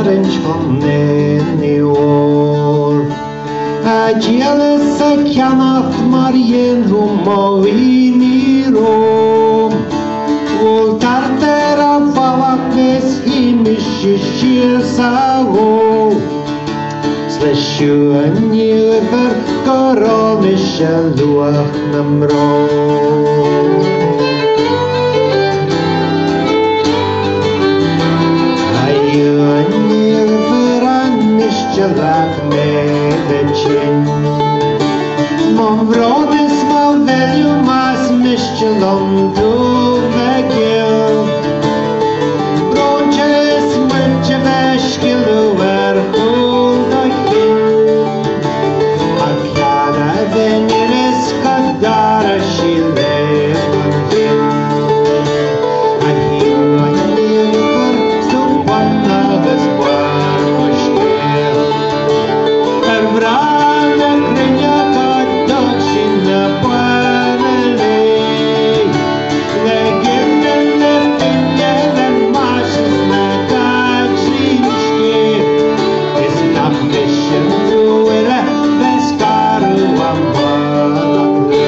tarynch honenior. Agieles a cianach marien rumoini rom. Ul tartera valak mes imish sago. Sleshu anilver koronish luach namro. Lat me vecin Mom vrodes mal veliu mas miščelom tu vegil Bronches mrče veškilu verhul dojkin Akjana veniris kadara šile vankin Ahiu anilver stupana gazbua Brada krenia kadokšina panelei Legenda lepinja mašas na kačinški Es napnešen tuere bez karu ambalakli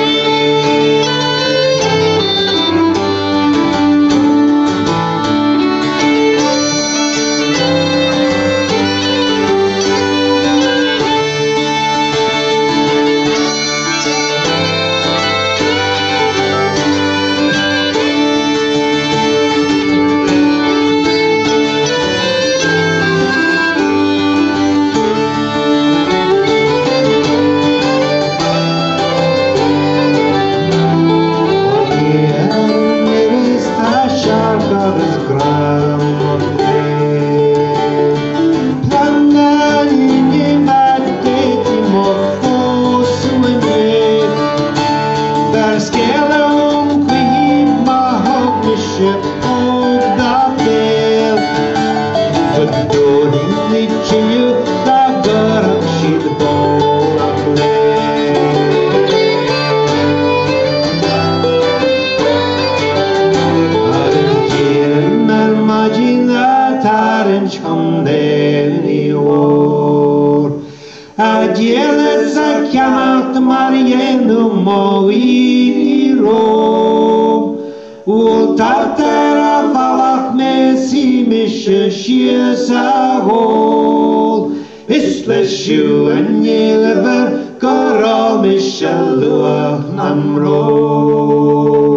Agieles a chiamat marienu moini rom Ul tartera valach mesi mishe shiesahol Isleshu anilver korol mishe luach namro